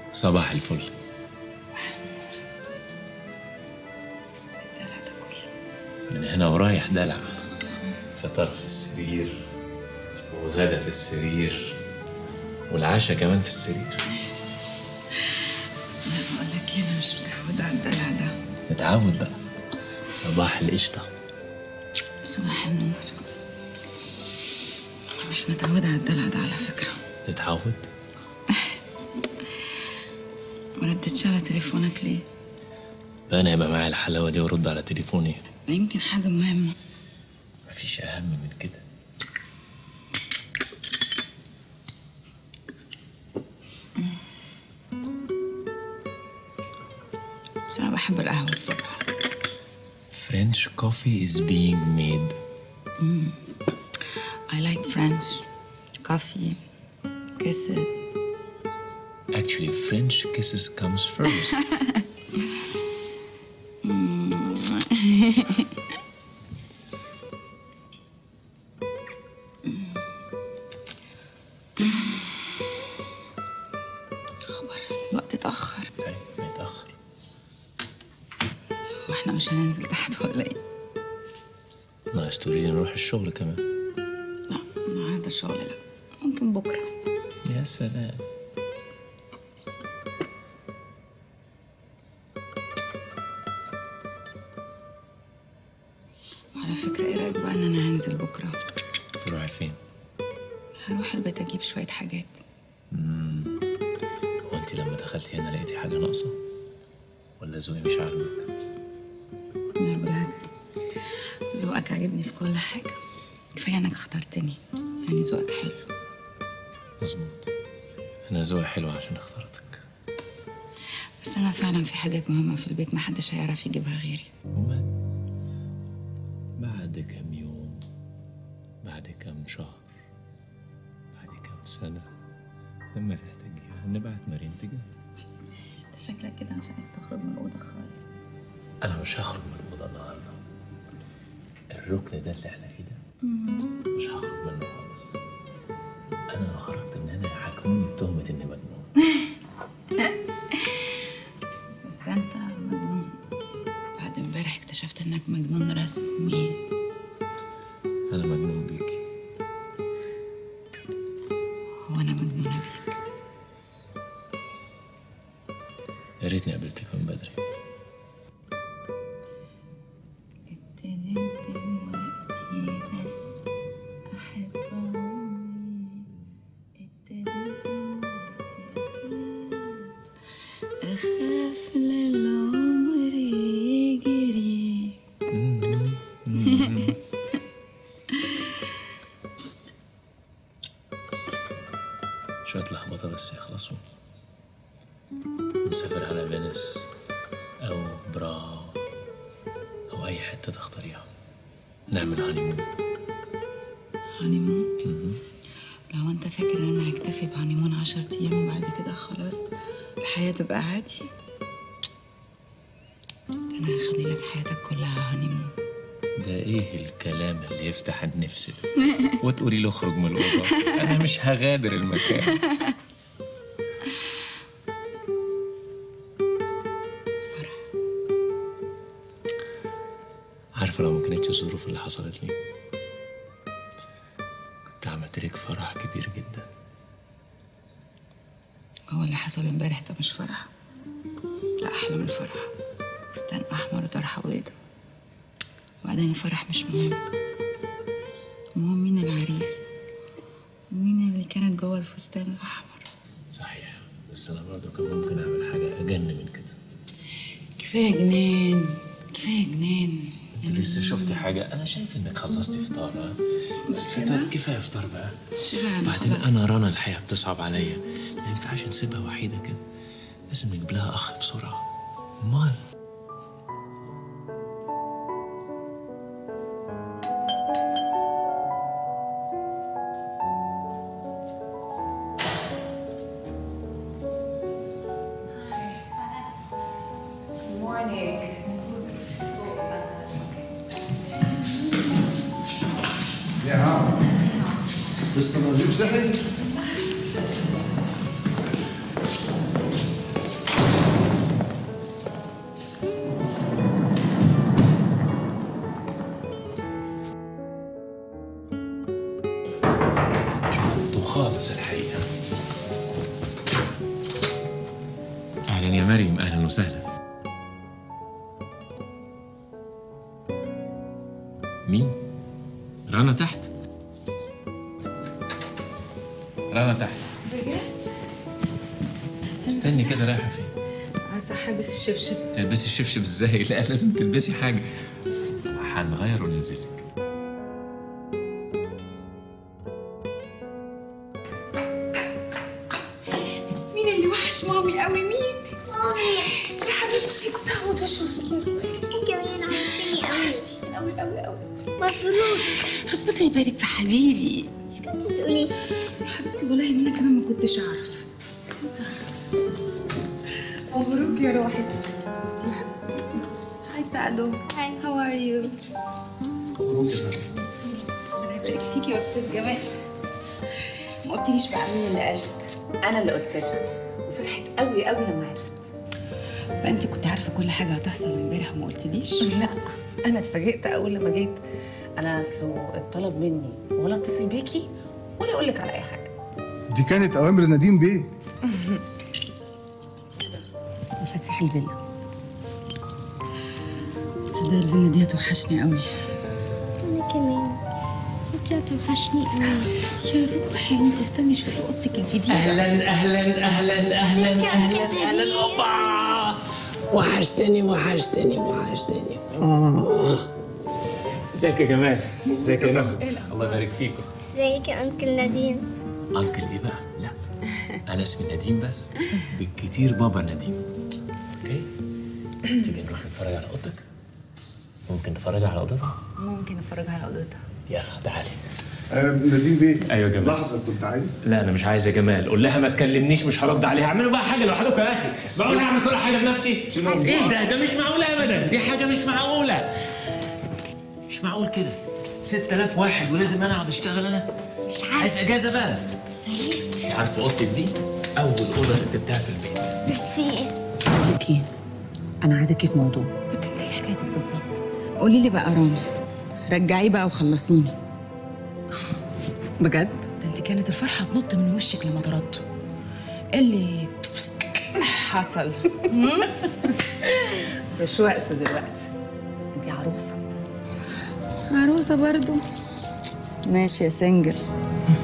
صباح الفل. الدلع ده كله من هنا ورايح دلع. فطار في السرير وغدا في السرير والعشاء كمان في السرير. لا بقول لك انا مش متعودة على الدلع ده. متعود بقى. صباح القشطة. صباح النور. انا مش متعودة على الدلع ده على فكرة. تتعود؟ ما ردتش على تليفونك ليه؟ انا يبقى معايا الحلاوة دي وارد على تليفوني؟ يمكن حاجة مهمة. مفيش اهم من كده. بس انا بحب القهوة الصبح. French coffee is being made. I like French coffee, kisses. Actually, French kisses comes first. خبر الوقت اتأخر. طيب ما يتأخر. واحنا مش هننزل تحت ولا ايه؟ ناقص تقولي لي نروح الشغل كمان. لا النهارده الشغل لا، ممكن بكرة. يا سلام. وعلى فكرة ايه رأيك بقى ان انا هنزل بكرة؟ تروحي فين؟ هروح البيت اجيب شوية حاجات. هو انت لما دخلتي هنا لقيتي حاجة ناقصة؟ ولا ذوقي مش عاجبك؟ لا بالعكس، ذوقك عاجبني في كل حاجة. كفاية انك اخترتني، يعني ذوقك حلو. مظبوط. انا ذوقي حلو عشان اخترتك. بس انا فعلا في حاجات مهمة في البيت محدش هيعرف يجيبها غيري. ومال؟ بعد كام يوم، بعد كام شهر، بعد كام سنة، لما تحتاجيها نبعت مريم تجيب. انت شكلك كده مش عايز تخرج من الأوضة خالص. أنا مش هخرج من الأوضة النهاردة. الركن ده اللي احنا فيه ده مش هخرج منه خالص. أنا لو خرجت من هنا هيحاكموني بتهمة إني مجنون. بس انت مجنون. بعد امبارح اكتشفت انك مجنون رسمي. أنا مجنون بيكي. وانا مجنونة بيك. يا ريتني قابلتك من بدري. ابتديت دلوقتي بس احب عمري. ابتديت دلوقتي اخاف للعمر يجري. شوية لخبطة بس يخلصوا. نسافر على فينيس أو براغ أو أي حتة تختاريها. نعمل هانيمون. هانيمون؟ لو انت فاكر ان انا هكتفي بهانيمون 10 ايام وبعد كده خلاص الحياة تبقى عادي، ده انا هخلي لك حياتك كلها هانيمون. ده ايه الكلام اللي يفتح النفس ده؟ وتقولي له اخرج من الأوضة؟ أنا مش هغادر المكان. فرح. عارفة لو ما كانتش الظروف اللي حصلت لي كنت عملت لك فرح كبير جدا. هو اللي حصل امبارح ده مش فرح، ده احلى من الفرح. فستان احمر وطرحه بيضة. وبعدين الفرح مش مهم، المهم مين العريس ومين اللي كانت جوه الفستان الاحمر. صحيح، بس أنا برضه كان ممكن أعمل حاجة أجن من كده. كفايه جنان، كفايه جنان. انت لسه شفتي حاجة؟ أنا شايف إنك خلصتي فطار. ها؟ بس فطار كفاية فطار بقى. شبعنا بعدين خلاص. أنا رنا الحياة بتصعب عليا، ما ينفعش نسيبها وحيدة كده، لازم نجيب لها أخ بسرعة. أمال يا عم لسه الرجيم صحي؟ مريم، اهلا وسهلا. مين؟ رنا تحت. رنا تحت. بجد؟ استني كده، رايحه فين؟ صح، البس الشبشب. تلبسي الشبشب ازاي؟ لا لازم تلبسي حاجه. هنغير وننزل لك. مين اللي وحش مامي قوي؟ مين؟ مامي يا حبيبتي، كنت هموت واشوفك يا روحي. كمان وحشتيني قوي قوي قوي. مبروك. ربنا يبارك في حبيبي. مش كنت تقولي؟ يا حبيبتي والله ان انا كمان ما كنتش اعرف. مبروك يا روحي. بس يا حبيبتي. هاي سعدو. هاي. هاو ار يو؟ مبروك يا مريم. ربنا يبارك فيكي يا استاذ جمال. ما قلتليش بقى مين اللي قالك؟ انا اللي قلت لها وفرحت قوي قوي لما عرفت. بقى انت كنت عارفه كل حاجه هتحصل امبارح وما قلتليش؟ لا انا اتفاجئت اول لما جيت. انا اصله اتطلب مني ولا اتصل بيكي ولا اقول لك على اي حاجه. دي كانت اوامر نديم بيه. مفاتيح الفيلا. تصدق الفيلا دي هتوحشني قوي. انا كمان. انت هتوحشني قوي. يا روحي انت استني شوفي اوضتك الجديده. اهلا اهلا اهلا اهلا اهلا اهلا. اوبا، وحشتني وحشتني وحشتني. ازيك يا جمال؟ ازيك يا نهى؟ الله يبارك فيكم. ازيك يا انكل نديم؟ انكل ايه بقى؟ لا انا اسمي نديم بس، بالكتير بابا نديم. اوكي، تيجي نروح نتفرج على اوضتك؟ ممكن نتفرج على اوضتها؟ ممكن افرجها على اوضتها. يلا تعالي. نديم بيه. ايوه يا جمال. لحظه، كنت عايز. لا انا مش عايز يا جمال، قول لها ما تكلمنيش، مش هرد عليها. اعملوا بقى حاجه لوحدكم يا اخي. بقول هعمل كل حاجه بنفسي. ايه ده مش معقوله ابدا، دي حاجه مش معقوله. مش معقول كده 6000 واحد ولازم انا اقعد اشتغل؟ انا مش عايز اجازه بقى. عارفه اوضتك دي اول اوضه رتبتها في البيت. ميرسي. بقول لك ايه، انا عايزاكي في موضوع. انت ايه حكايتك بالظبط؟ قولي لي بقى رامي، رجعيه بقى وخلصيني. بجد؟ ده انت كانت الفرحه تنط من وشك لما طردته. ايه اللي بس بس حصل؟ مش وقت دلوقتي، انت عروسه. عروسه برضو؟ ماشي يا سنجل.